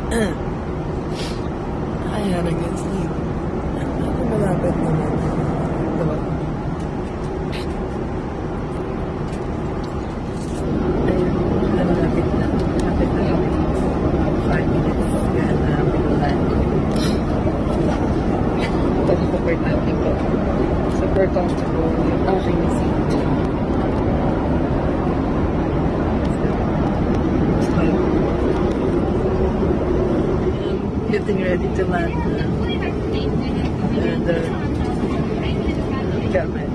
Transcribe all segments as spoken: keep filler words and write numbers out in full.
Kaya nag-sleep. Ako malapit naman. Diba? Ayun, malapit na. Malapit na kami. five minutes. Kaya na pinulan. Ito super natin ko. Super comfortable. Yung aking seat. Getting ready to land. And uh, come in.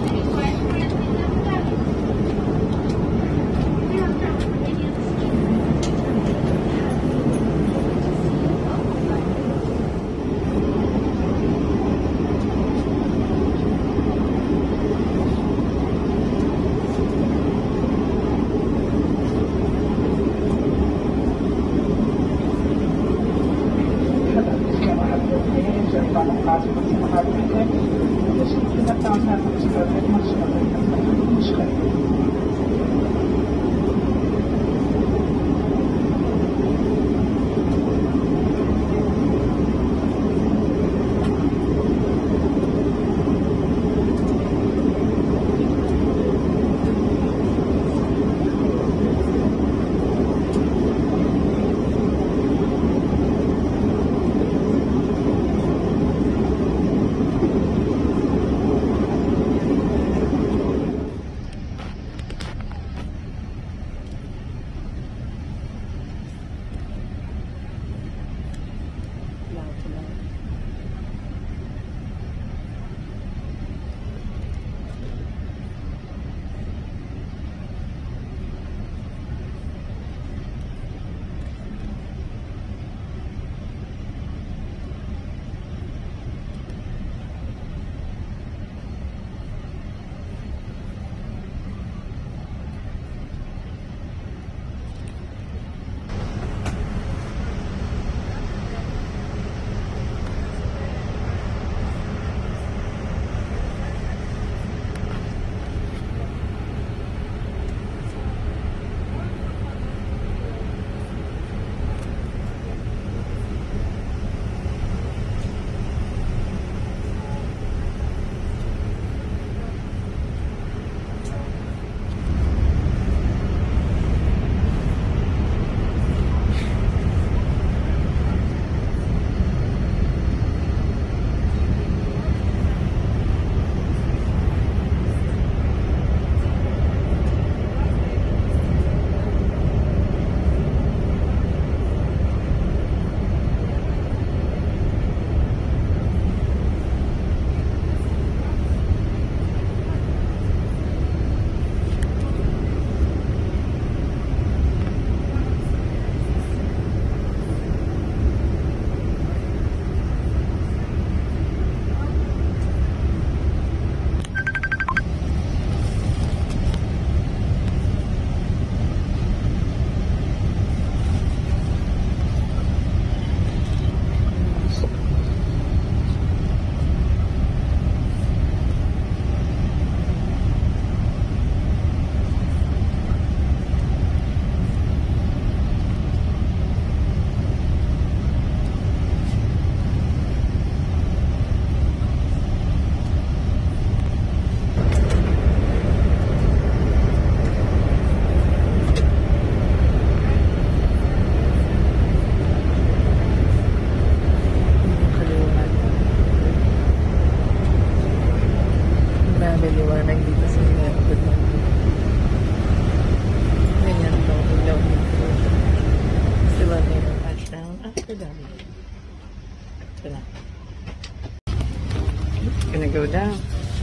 Gonna go down.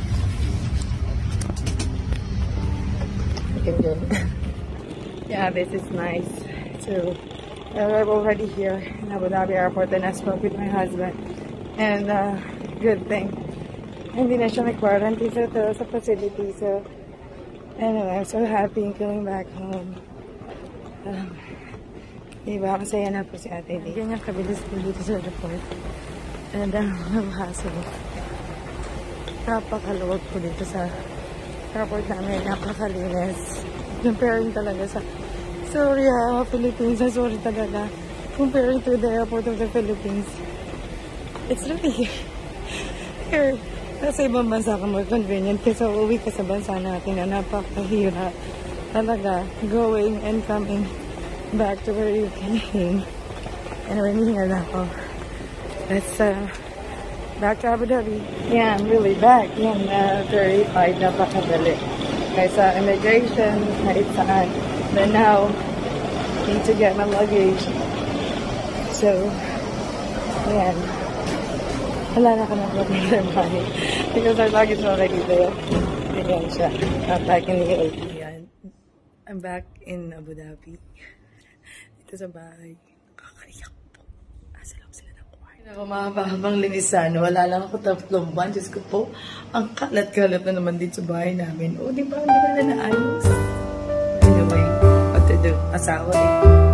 You can go. Yeah, this is nice. So uh, we're already here in Abu Dhabi Airport, and I spoke with my husband. And uh, good thing, hindi na siya may quarantine sa, to, sa facility. So anyway, I'm so happy going back home. Um, diba, masaya na po si Ate Lee. Ganyan kabilis po dito sa airport. And um, I'm hassle. Napakaluwag po dito sa airport namin. Napakalinis. Comparing talaga sa sorry ha, Philippines. Sorry talaga. compared to the airport of the Philippines. It's really here. Nasa ibang bansa ka more convenient kasi uuwi ka sa bansa natin na napakahirap talaga going and coming back to where you came. Anyway, hindi na ako. Let's uh, back to Abu Dhabi. Yeah, I'm really back. Yan, uh, verified, napakadali. Kaysa immigration, kahit saan. But now, need to get my luggage. So, yan. Wala na ka na problem money. Because our luggage is already there. Ayan siya. Patakin ni A. Yan. I'm back in Abu Dhabi. Ito sa bahay. Nakakaiyak po. Nasa loob sila ng kwarto. Ako mahabang linisan. Wala lang ako tatlong buwan. Diyos ko po. Ang kalat-kalat na naman dito sa bahay namin. O, di ba? Hindi ba na naayos? Anyway, what to do? Asawa eh.